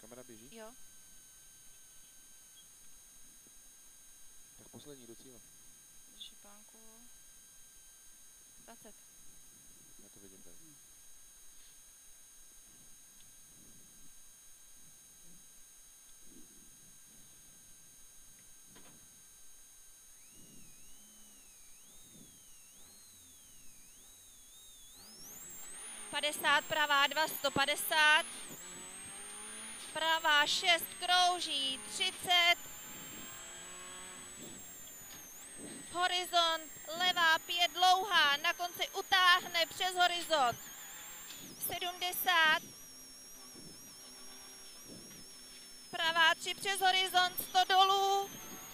Kamera běží? Jo. Tak poslední do cíle. Drží pánku. 20. Já to vidím tady. Pravá 2, 150. Pravá 6, krouží 30. Horizont, levá 5, dlouhá, na konci utáhne přes horizont. 70. Pravá 3 přes horizont, 100 dolů.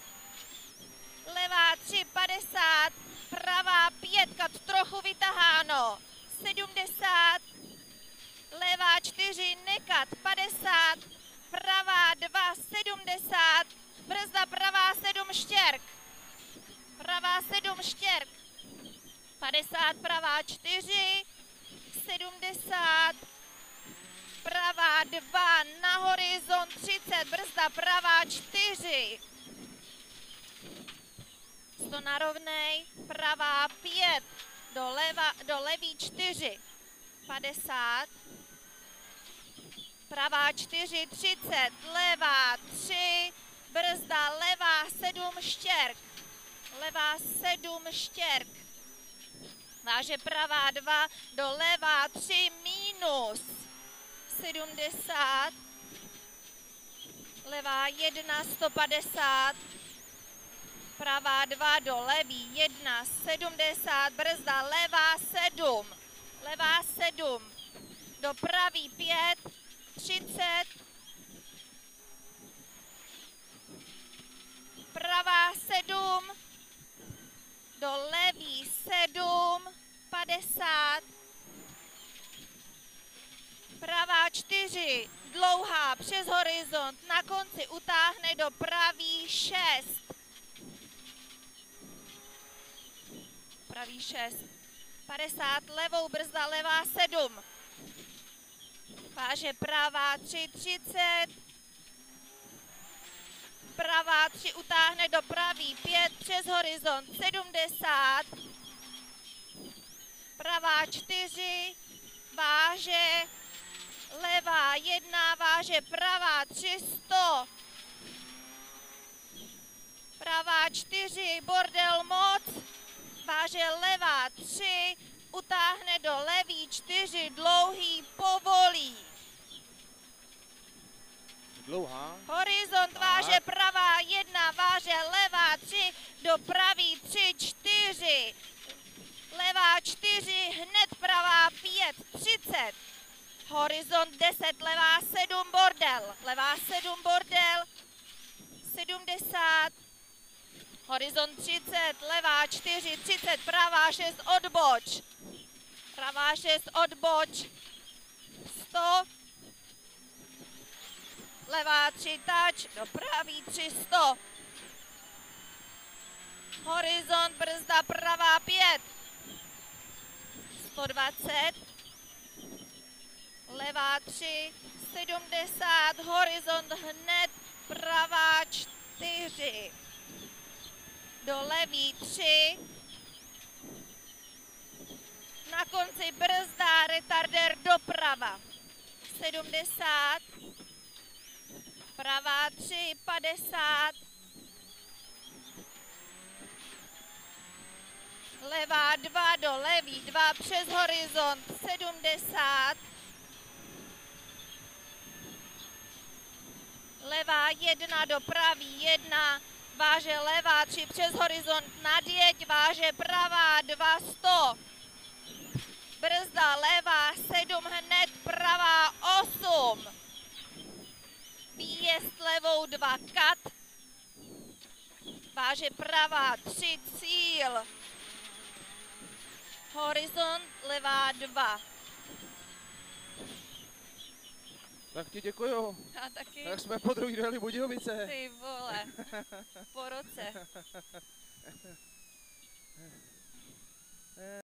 Levá 3, 50. Pravá 5, trochu vytaháno. 70. Levá 4, nekat, 50. Pravá 2, 70. Brzda pravá 7, štěrk. Pravá 7, štěrk. 50, pravá 4. 70. Pravá 2, na horizont 30. Brzda pravá 4. 100 na rovnej. Pravá 5. Do levý 4. 50. Pravá 4, 30, levá 3, brzda levá 7, štěrk. Levá 7, štěrk. Váže pravá 2, do levá 3, minus. 70. Levá 1, 150. Pravá 2, do levý 1, 70, brzda levá 7. Levá 7. Do pravý 5, 30. Pravá 7. Do levý 7. 50. Pravá 4. Dlouhá přes horizont. Na konci utáhne do pravý 6. Pravý 6. 50. Levou brzda levá 7. Váže pravá 3, 30. Pravá 3 utáhne do pravý 5 přes horizont 70. Pravá 4 váže levá 1, váže pravá 3, 100. Pravá 4, bordel moc, váže levá 3, utáhne do levý 4, dlouhý, povolí. Dlouhá. Horizont váže pravá 1, váže levá 3, do pravý 3, 4. Levá 4, hned pravá 5, 30. Horizont 10, levá 7, bordel. Levá 7, bordel. 70. Horizont 30, levá 4, 30, pravá 6, odboč. Pravá 6, odboč. 100. Levá 3, tač, do pravý 3, 100. Horizont, brzda pravá 5. 120. Levá 3, 70, horizont hned pravá 4. Do levý 3. Na konci brzda, retardér doprava. 70. Pravá 3, 50. Levá 2, do levý 2, přes horizont 70. Levá 1, do pravý 1, váže levá 3, přes horizont nadjeď, váže pravá 2, 100. Brzda levá 7, hned pravá 8. Výjezd levou 2, kat. Váže pravá 3, cíl. Horizont levá 2. Tak ti děkuju. A taky. Tak jsme po druhý dojeli Budějovice. Ty vole, po roce.